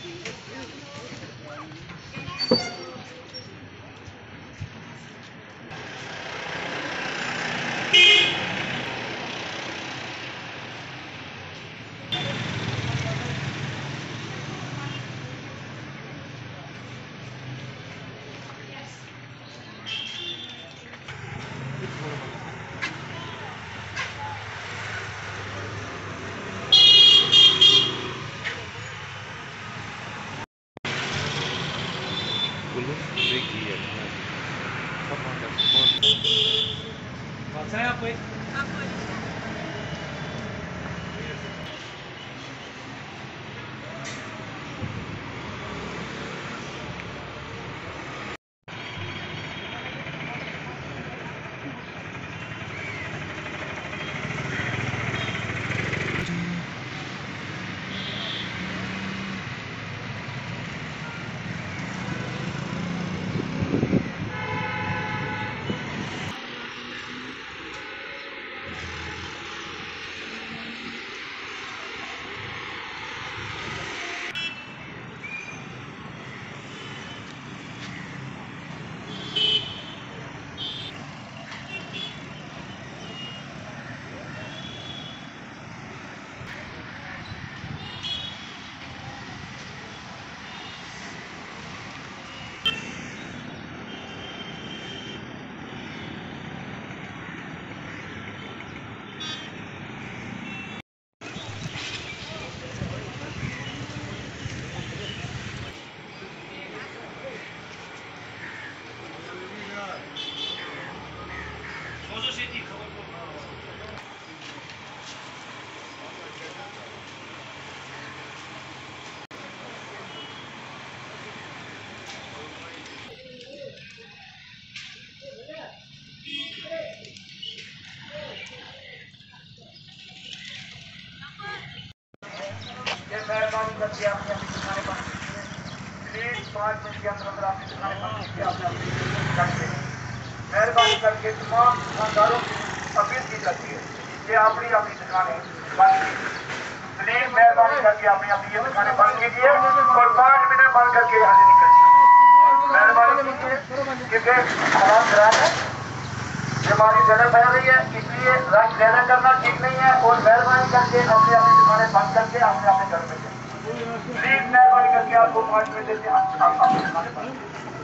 मेहरबानी करके आपने अपनी दुकानें बंद कीजिए। प्लीज 5 मिनट के अंदर अंदर आपकी दुकानें बंद कीजिए। आपने अपनी करके मेहरबानी करके तमाम दुकानदारों की अपील की जाती है कि अपनी अपनी दुकानें बंद कीजिए। प्लीज मेहरबानी करके आपने अपनी ये दुकानें बंद कीजिए और 5 मिनट बंद करके यहाँ से निकलिए। मेहरबानी कीजिए क्योंकि हालात खराब है, बीमारी ज्यादा फैल रही है, इसलिए रश ज्यादा करना ठीक नहीं है। और मेहरबानी करके अपनी अपनी दुकानें बंद करके अपने अपने घर में जाइए। प्लीज मेहरबानी करके आपको 5 मिनट देते हैं, आप अपनी दुकानें बंद कीजिए।